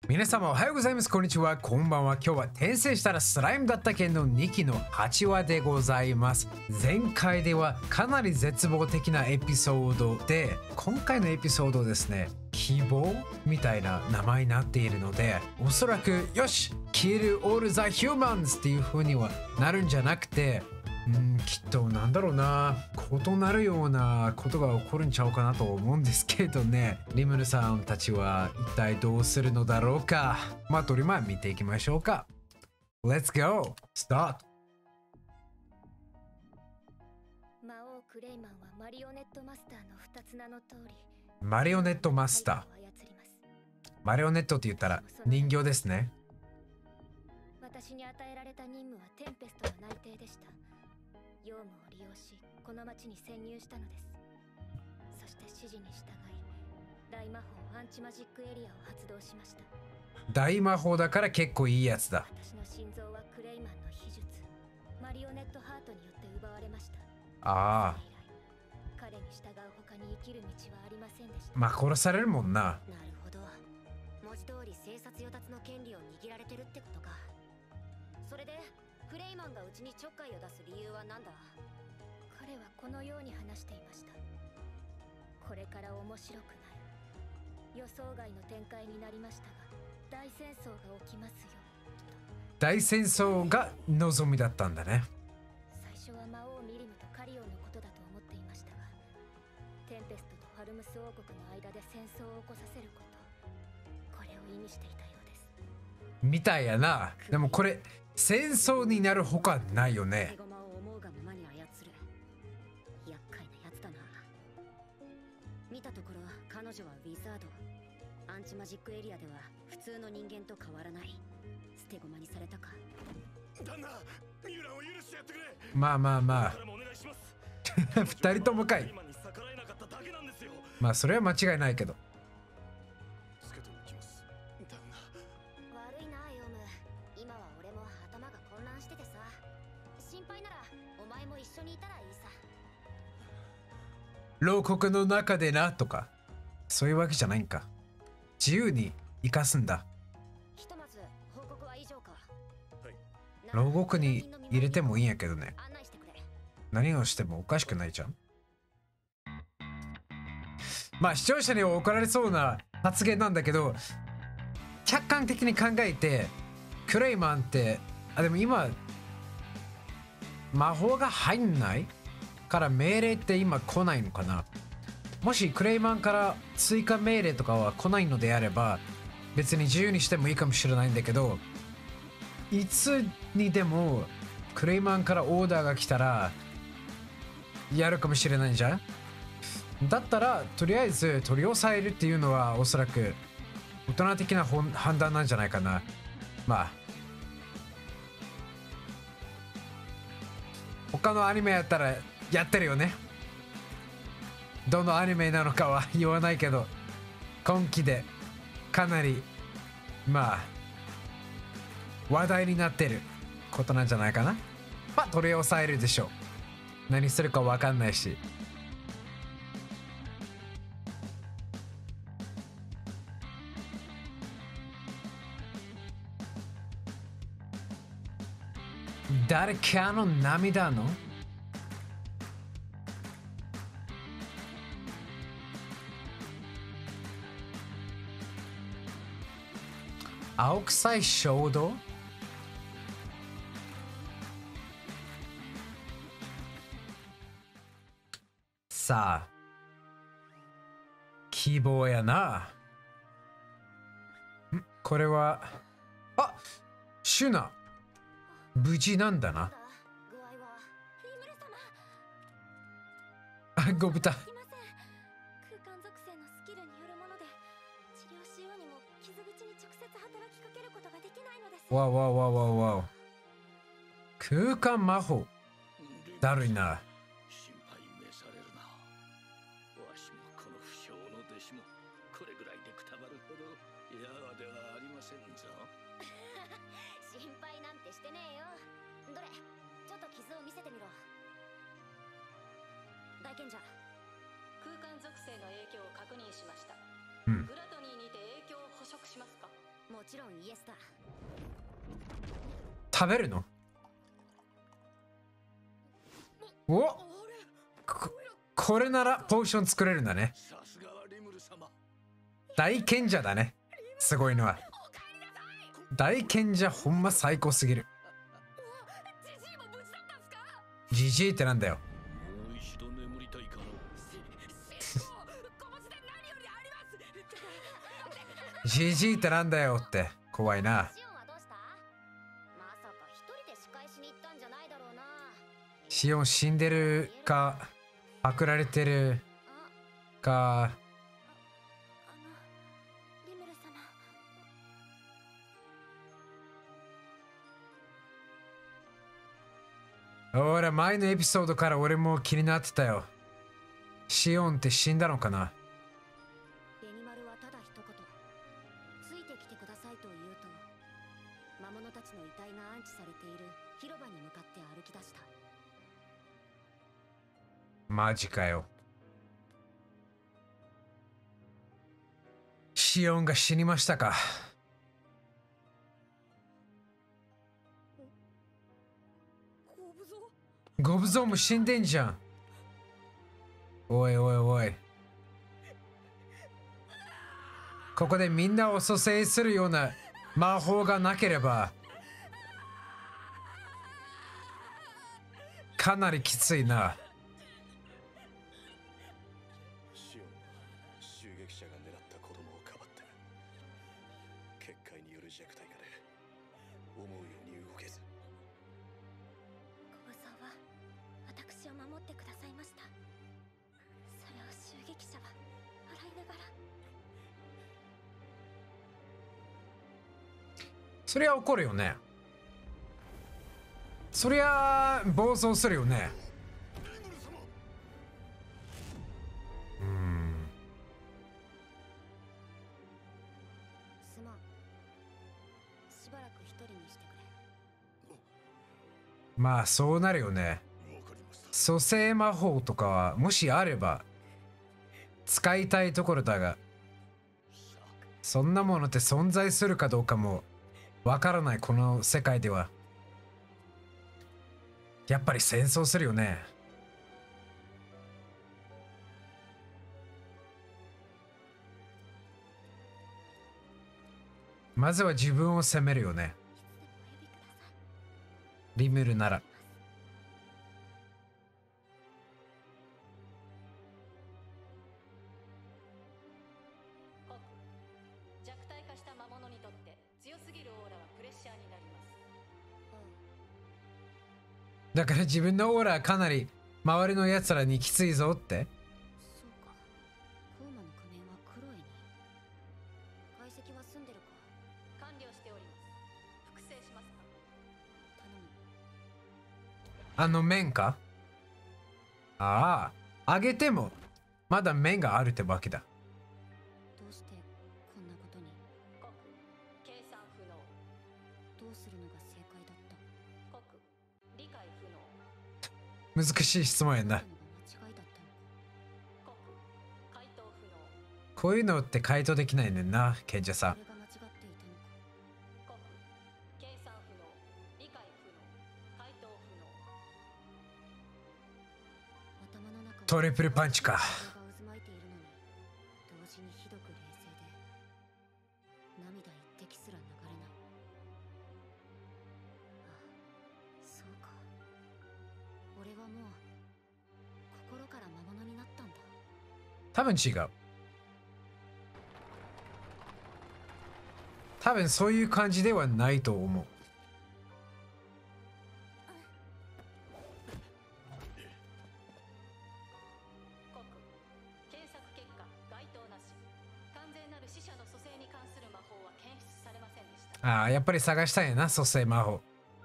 皆様おはようございます。こんにちは。こんばんは。今日は転生したらスライムだった件の2期の8話でございます。前回ではかなり絶望的なエピソードで、今回のエピソードですね、希望みたいな名前になっているので、おそらくよしkill all the humans っていう風にはなるんじゃなくて、きっとなんだろうな、異なるようなことが起こるんちゃうかなと思うんですけどね。リムルさんたちは一体どうするのだろうか。まあとりま見ていきましょうか。Let's go! Start! 魔王クレイマンはマリオネットマスターの2つ名の通り、 マリオネットマスター。マリオネットって言ったら人形ですね。 私に与えられた任務はテンペストの内定でした。業務を利用し、この町に潜入したのです。そして指示に従い、大魔法アンチマジックエリアを発動しました。 大魔法だから結構いいやつだ。 私の心臓はクレイマンの秘術、マリオネットハートによって奪われました。 ああ。 彼に従う他に生きる道はありませんでした。 まあ殺されるもんな。 なるほど。文字通り生殺与奪の権利を握られてるってことか。それでクレイマンがうちにちょっかいを出す理由は何だ？彼はこのように話していました。これから面白くなる。予想外の展開になりましたが、大戦争が起きますよ。 大戦争が望みだったんだね。 最初は魔王ミリムとカリオンのことだと思っていましたが、テンペストとファルムス王国の間で戦争を起こさせること、これを意味していたようです。 みたいやな。でもこれ戦争になるほかないよね。 見たところ彼女はウィザード。アンチマジックエリアでは普通の人間と変わらない。捨て駒にされたか。旦那、ミューランを許してやってくれ。 まあまあまあ二人ともかい。まあそれは間違いないけど。 悪いなヨム。今は俺も頭が混乱しててさ。心配ならお前も一緒にいたらいいさ。 牢獄の中でなとかそういうわけじゃないんか。自由に生かすんだ。 ひとまず報告は以上か。 牢獄に入れてもいいんやけどね。何をしてもおかしくないじゃん。まあ視聴者には怒られそうな発言なんだけど、客観的に考えてクレイマンってでも今魔法が入んないから命令って今来ないのかな。もしクレイマンから追加命令とかは来ないのであれば別に自由にしてもいいかもしれないんだけど、いつにでもクレイマンからオーダーが来たらやるかもしれないじゃん。だったらとりあえず取り押さえるっていうのはおそらく大人的な判断なんじゃないかな。まあ他のアニメやったらやってるよね。どのアニメなのかは言わないけど今期でかなりまあ話題になってることなんじゃないかな。まあ取り押さえるでしょう。何するか分かんないし。誰かの涙の青臭い衝動。さあ希望やな。これはシュナ無事なんだな。ごぶた。 空間属性のスキルによるもので治療しようにも傷口に直接働きかけることができないのです。 わわわわわ。空間魔法だるいな。 心配召されるな。わしもこの不肖の弟子もこれぐらいでくたばるほどやわではありませんぞ。 心配なんてしてねえよ。どれ、ちょっと傷を見せてみろ。大賢者、空間属性の影響を確認しました。グラトニーにて影響を捕食しますか？ もちろんイエスだ。 食べるの？お、これならポーション作れるんだね。 さすがはリムル様。 大賢者だね。すごいのは。大賢者ほんま最高すぎる。ジジイってなんだよ。 もう一度眠りたいかの。 ジジイってなんだよって怖いな。 シオンはどうした？まさか一人で仕返しに行ったんじゃないだろうな。 シオン死んでるかパクられてるか。 リムル様。 ほら前のエピソードから俺も気になってたよ。シオンって死んだのかな。 ベニマルはただ一言ついてきてくださいと言うと、魔物たちの遺体が安置されている広場に向かって歩き出した。 マジかよ。シオンが死にましたか。ゴブゾウも死んでんじゃん。おいおいおい。ここでみんなを蘇生するような魔法がなければかなりきついな。 シオンは襲撃者が狙った子供をかばってる。結界による弱体化で思うように動けず。 ゴブゾウは私を守ってくださいました。それを襲撃者は笑いながら。 そりゃ怒るよね。そりゃ暴走するよね。 すまん。しばらく一人にしてくれ。 まあそうなるよね。 わかりました。 蘇生魔法とかはもしあれば使いたいところだが、そんなものって存在するかどうかもわからないこの世界では。やっぱり戦争するよね。まずは自分を責めるよね。リムルなら。 弱体化した魔物にとって強すぎるオーラはプレッシャーになります。 だから自分のオーラはかなり周りのやつらにきついぞって。 そうか。コーマの仮面はクロエに。解析は済んでるか。 完了しております。複製しますか？ 頼む。 あの面か。ああ、あげてもまだ面があるってわけだ。 どうしてこんなことに。 国計算不能。 どうするのが正解だった。 国理解不能。 難しい質問やな。 どうするのが間違いだったのか。 国回答不能。 こういうのって回答できないねんな、賢者さん。 それが間違っていたのか。 国計算不能。理解不能。回答不能。 頭の中はトリプルパンチか。 感情が渦巻いているのに、同時にひどく冷静で、涙一滴すら流れない。ああ、そうか。俺はもう心から魔物になったんだ。 多分違う。多分そういう感じではないと思う。 国検索結果該当なし。完全なる死者の蘇生に関する魔法は検出されませんでした。 ああ、やっぱり探したんやな、蘇生魔法。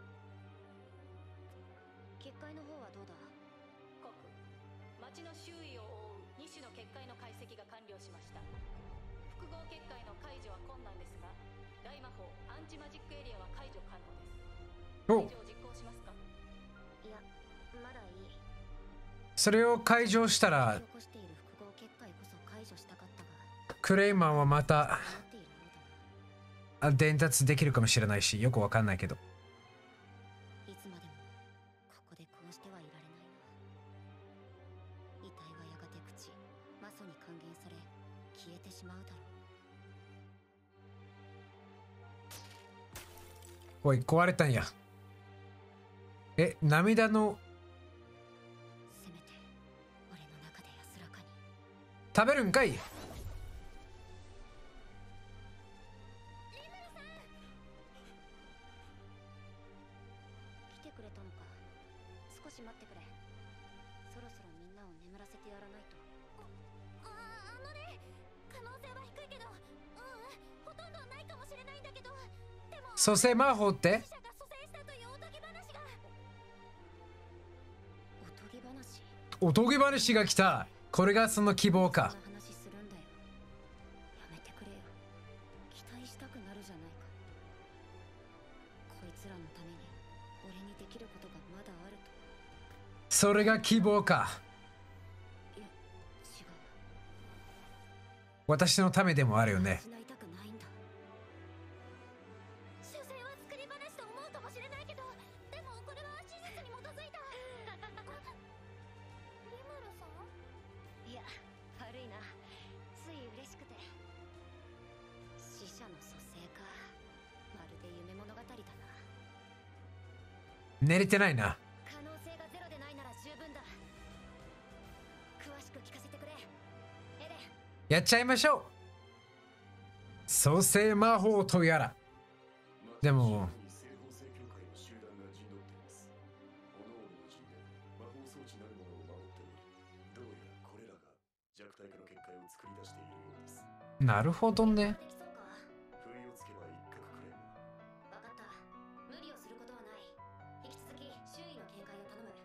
結界の方はどうだ。 国町の周囲を覆う2種の結界の解析が完了しました。複合結界の解除は困難ですが、大魔法アンチマジックエリアは解除可能です。 お、 解除を実行しますか？ いや、まだいい。 それを解除したら起こしている複合結界こそ解除したかったが、 クレイマンはまた困っているようだな。 伝達できるかもしれないし、よくわかんないけど。 いつまでもここでこうしてはいられないな。遺体はやがて朽ち、魔素に還元され消えてしまうだろう。 おい、壊れたんや。涙のせめて俺の中で安らかに。 食べるんかい。 来てくれたのか。少し待ってくれ。そろそろみんなを眠らせてやらないと。あのね、可能性は低いけど、ほとんどないかもしれないんだけど、でも蘇生魔法って死者が蘇生したというおとぎ話が。おとぎ話？ おとぎ話が来た。これがその希望か。 そんな話するんだよ。やめてくれよ。期待したくなるじゃないか。こいつらのために俺にできることがまだあると。 それが希望か。 いや、違う。 私のためでもあるよね。 失いたくないんだ。修正は作り話と思うかもしれないけど、でもこれは史実に基づいた。リムルさん？いや、悪いな。つい嬉しくて。死者の蘇生か。まるで夢物語だな。 寝れてないな。 可能性がゼロでないなら十分だ。詳しく聞かせてくれ。エレン。 やっちゃいましょう。蘇生魔法とやら。でも西方聖教会の集団が陣取っています。各々の陣で魔法装置なるものを守っており、どうやらこれらが弱体化の結界を作り出しているようです。 なるほどね。 できそうか。 不意をつけば一角くれ。 わかった。無理をすることはない。引き続き周囲の見解を頼む。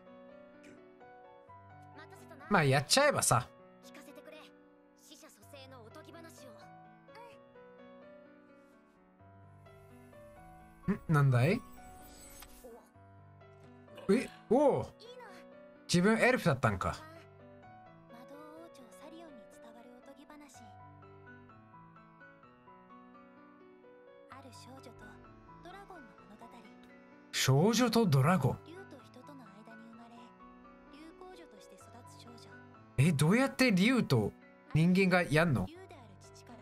待たせたな。 まあやっちゃえばさ。 聞かせてくれ。死者蘇生のおとぎ話を。 なんだい。おお。 いいな。 自分エルフだったんか。 魔導王朝サリオンに伝わるおとぎ話。ある少女とドラゴンの物語。 少女とドラゴン。 竜と人との間に生まれ、竜皇女として育つ少女。 どうやって竜と人間がやんの？ 竜である父から、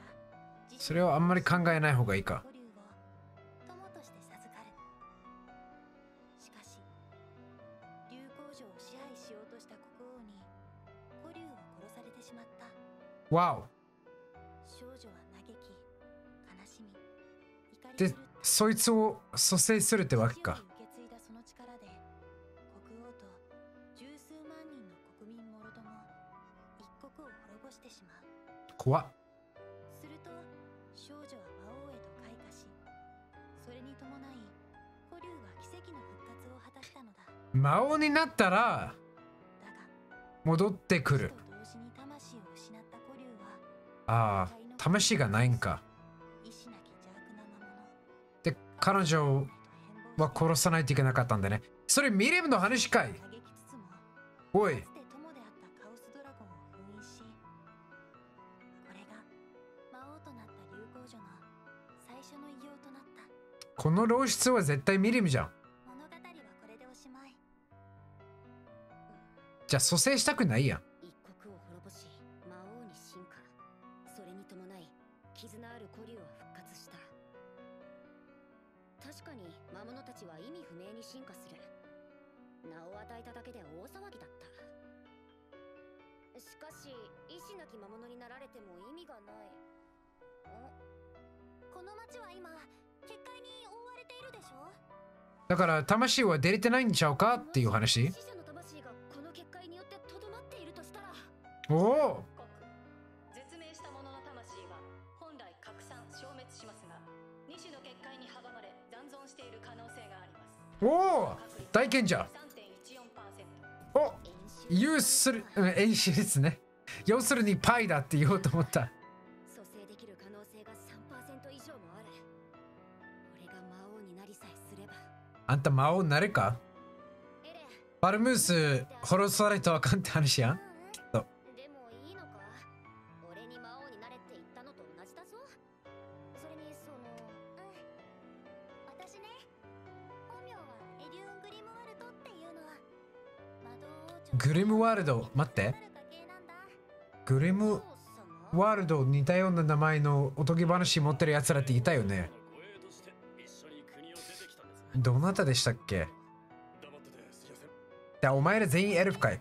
それはあんまり考えない方がいいか。 古竜を友として授かる。しかし、竜皇女を支配しようとした国王に古竜を殺されてしまった。 わお。 少女は嘆き、悲しみ、怒りで狂った。 そいつを蘇生するってわけか。 受け継いだその力で、国王と十数万人の国民もろとも一国を滅ぼしてしまう。 怖っ。 すると少女は魔王へと開花し、それに伴い古竜は奇跡の復活を果たしたのだ。 魔王になったらだが戻ってくる。 死と同時に魂を失った古竜は、 ああ、魂がないんか。 意志なき邪悪な魔物で、彼女は殺さないといけなかったんだね。それミリムの話かい。 嘆きつつも、 おいかつ、て友であったカオスドラゴンを封印し、これが魔王となった竜皇女の最初の偉業となった。 この漏出は絶対ミリムじゃん。 物語はこれでおしまい。 じゃあ蘇生したくないやん。 一国を滅ぼし魔王に進化。それに伴い絆ある古竜は復活した。確かに魔物たちは意味不明に進化する。名を与えただけで大騒ぎだった。しかし意志なき魔物になられても意味がない。この町は今結界に覆われているでしょ。 だから魂は出れてないんちゃうかっていう話。 死者の魂がこの結界によってとどまっているとしたら。 おお。 絶命した者の魂は本来拡散消滅しますが、2種の結界に阻まれ残存している可能性があります。 おお、大賢者。 3.14%。 お、有する、演習ですね。要するにパイだって言おうと思った。 蘇生できる可能性が 3% 以上もある。俺が魔王になりさえすれば。 あんた魔王になれか？ エレン。 バルムース殺されたらあかんって話やん。とでもいいのか？俺に魔王になれって言ったのと同じだぞ。それにグリムワールド、待って。グリムワールド似たような名前のおとぎ話持ってるやつらっていたよね。どなたでしたっけ？お前ら全員エルフかい。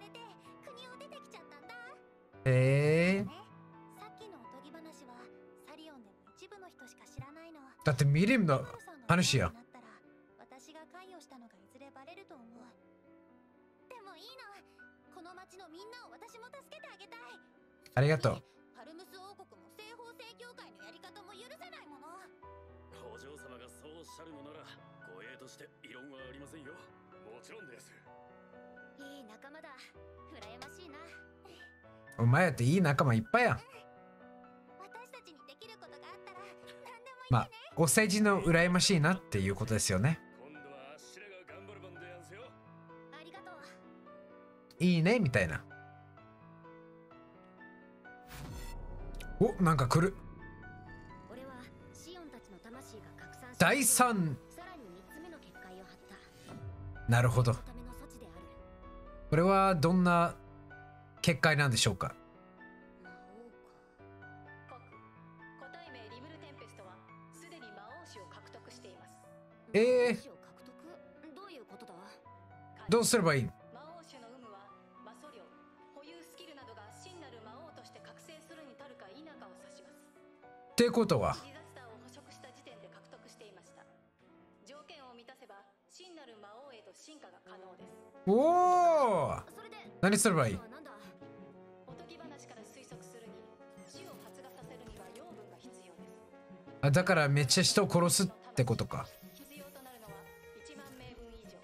だってミリムの話や。 私が関与したのがいずれバレると思う。でもいいの。この町のみんなを私も助けてあげたい。 ありがとう。 パルムス王国も西方聖教会のやり方も許せないもの。 お嬢様がそうおっしゃるのなら護衛として異論はありませんよ。もちろんです。 いい仲間だ。羨ましいな。 お前だっていい仲間いっぱいやん。 私たちにできることがあったら何でもいいね。 まあお世辞の羨ましいなっていうことですよね。 今度はあっしらが頑張る番でやんすよ。 ありがとう。 いいねみたいな。お、なんか来る。 俺はシオンたちの魂が拡散し第3。 さらに3つ目の結界を張った。 なるほど。 そのための措置である。 これはどんな結界なんでしょうか。 魔王か。 個体名リムルテンペストはすでに魔王種を獲得しています。 えー魔王種を獲得？どういうことだ？ どうすればいい？ 魔王種の有無は魔素量、保有スキルなどが真なる魔王として覚醒するに足るか否かを指します。 ってことはディザスターを捕食した時点で獲得していました。条件を満たせば真なる魔王へと進化が可能です。 おお。 それで何すればいい？ なんだ？ おとぎ話から推測するに死を発芽させるには養分が必要です。 あ、だからめっちゃ人を殺すってことか。 必要となるのは1万名分以上。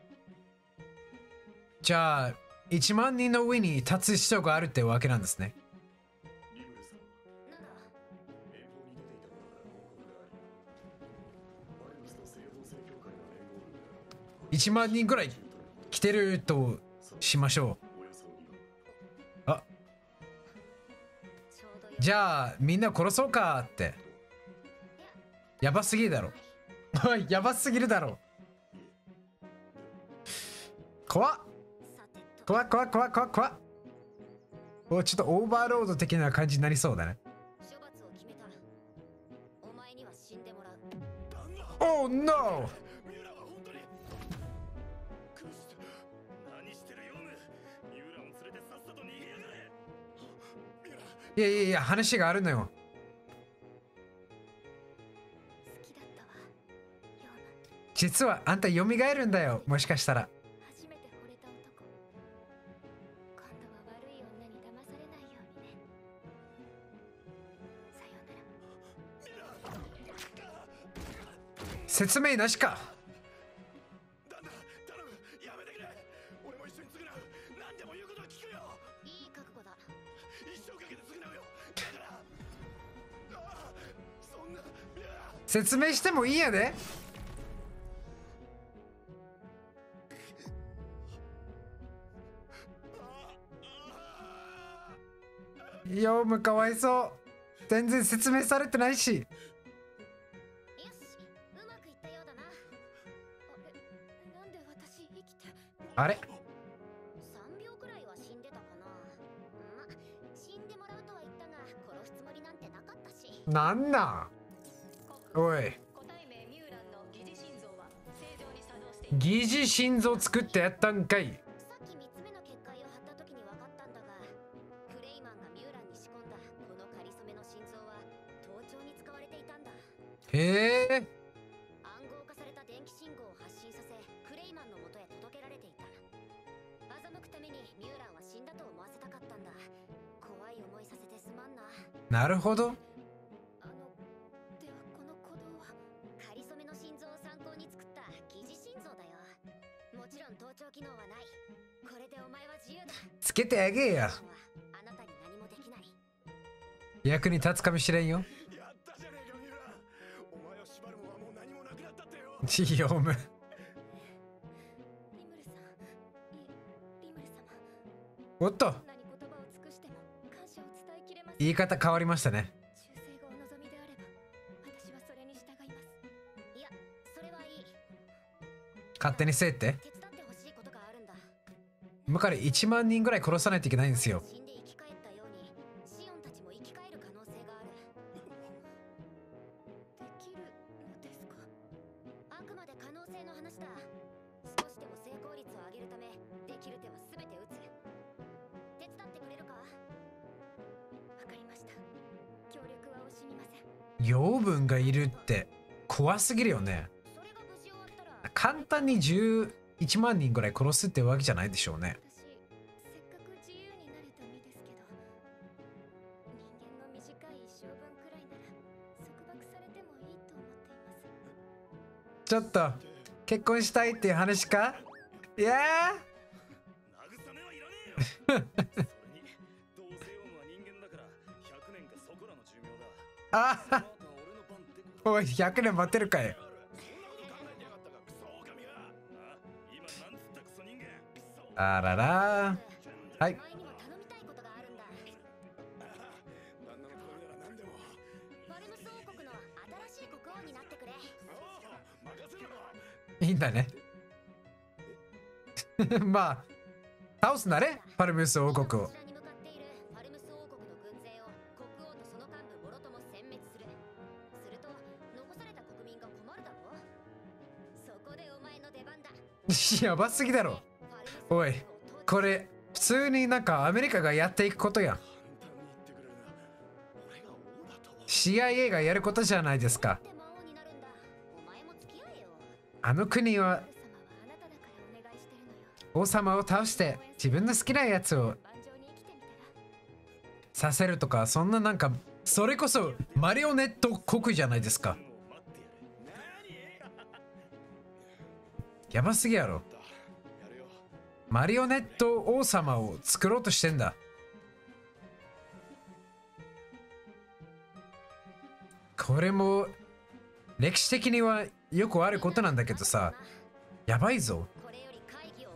じゃあ1万人の上に立つ必要があるってわけなんですね。 リムルさん、 なんだ？ 遠方に出ていた者から報告があり、バルムスと西方聖教会の連合軍が 1万人ぐらい来てるとしましょおよそ2 う。あ、 ちょうどよ。 じゃあみんな殺そうかって。やばすぎるだろ。やばすぎるだろ。怖っさてと。 怖っ怖っ怖っ怖っ怖っ。お、ちょっとオーバーロード的な感じになりそうだね。 処罰を決めた。お前には死んでもらう。 Oh no! ミュラは本当にクス、何してるヨウム。ミュラを連れてさっさと逃げやがれ。ミュラ、 いやいやいや、話があるのよ。 好きだったわ。ヨウム。 実はあんた蘇るんだよ、もしかしたら。 初めて惚れた男。今度は悪い女に騙されないようにね。さようなら。 説明なしか。 旦那、頼む、やめてくれ。俺も一緒に償う。何でも言うことは聞くよ。 いい覚悟だ。 一生かけて償うよ。だから。ああ、そんな、ミュラ。 説明してもいいやで。ヨウムかわいそう。全然説明されてないし。 よし、うまくいったようだな。なんで私生きて。 あれ 3秒くらいは死んでたかな。ま、死んでもらうとは言ったが殺すつもりなんてなかったし。 なんなんおい。 個体名ミューランの疑似心臓は正常に作動しています。 疑似心臓作ってやったんかい。 さっき3つ目の結界を張った時に分かったんだが、クレイマンがミューランに仕込んだこの仮初めの心臓は盗聴に使われていたんだ。 へえ。 暗号化された電気信号を発信させ、クレイマンの元へ届けられていた。欺くためにミューランは死んだと思わせたかったんだ。怖い思いさせてすまんな。 なるほど。 ではこの鼓動は仮初めの心臓を参考に作った疑似心臓だよ。もちろん盗聴機能はない。これでお前は自由だ。 つけてあげや。 あなたに何もできない。 役に立つかもしれんよ。 やったじゃねえか、ミュラ。お前を縛るもんはもう何もなくなったってよ。 ヨウム。 リムルさん、リムル様。 おっと、 どんなに言葉を尽くしても感謝を伝えきれません。 言い方変わりましたね。 忠誠がお望みであれば、私はそれに従います。いや、それはいい。 勝手にせえって。 手伝ってほしいことがあるんだ。 向かい1万人ぐらい殺さないといけないんですよ。 死んで生き返ったようにシオンたちも生き返る可能性がある。できるのですか？あくまで可能性の話だ。少しでも成功率を上げるためできる手は全て打つ。手伝ってくれるか？わかりました。協力は惜しみません。 養分がいるって怖すぎるよね。 それが無事終わったら簡単に11万人ぐらい殺すってわけじゃないでしょうね。 私せっかく自由になれた身ですけど、人間の短い一生分くらいなら束縛されてもいいと思っています。 ちょっと結婚したいっていう話か？いや慰めはいらねえよ。それにどうせヨウムは人間だから100年かそこらの寿命だ。 あその後は俺の番ってことだ。 おい100年待ってるかい。あらら。はい。 お前にも頼みたいことがあるんだ。ファルムス王国の新しい国王になってくれ。 いいんだね。まあ倒すなね、ファルムス王国を。 こちらに向かっているファルムス王国の軍勢を国王とその幹部もろとも殲滅する。すると残された国民が困るだろう。そこでお前の出番だ。 やばすぎだろ。おいこれ普通になんかアメリカがやっていくことやん。CIA がやることじゃないですか。あの国は王様を倒して自分の好きなやつをさせるとか、そんななんかそれこそマリオネット国じゃないですか。やばすぎやろ。マリオネット王様を作ろうとしてんだ。これも歴史的にはよくあることなんだけどさ、やばいぞ。 これより会議を行う。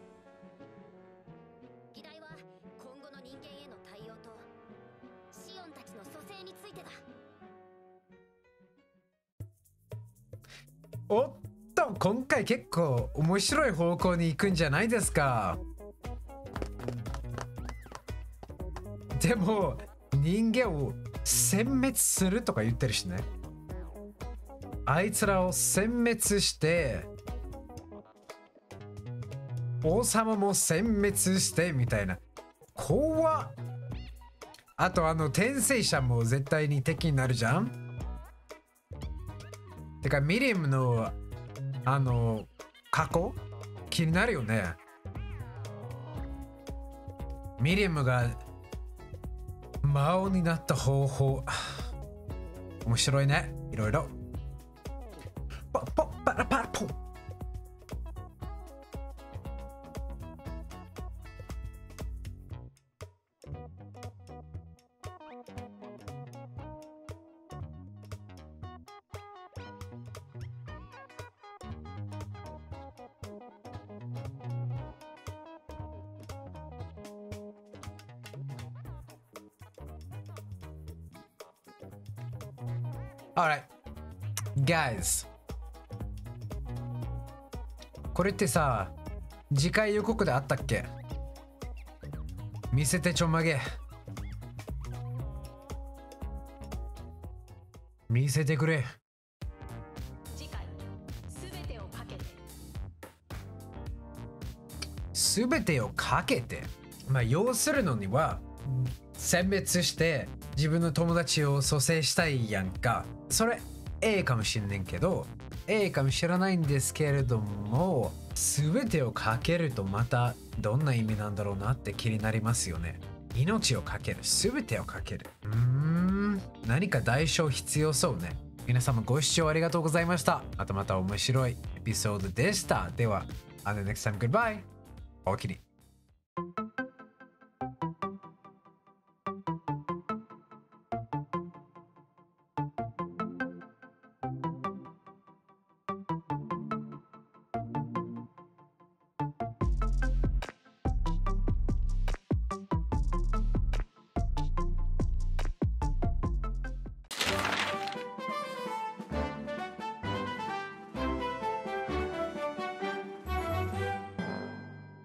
議題は今後の人間への対応とシオンたちの蘇生についてだ。 おっと今回結構面白い方向に行くんじゃないですか。でも人間を殲滅するとか言ってるしね。あいつらを殲滅して王様も殲滅してみたいな。怖っ。あと転生者も絶対に敵になるじゃん。てかミリムの過去気になるよね。ミリムが魔王になった方法面白いね。いろいろポッポッパラパラポン。Alright, guys. これってさ、次回予告であったっけ？見せてちょんまげ。見せてくれ。 次回すべてをかけて。 すべてをかけて。まあ要するのには殲滅して自分の友達を蘇生したいやんか。それ A かもしんねんけど A かもしれないんですけれども、全てをかけるとまたどんな意味なんだろうなって気になりますよね。命をかける、全てをかける。何か代償必要そうね。皆様ご視聴ありがとうございました。またまた面白いエピソードでした。では、until next time, goodbye. おおきに。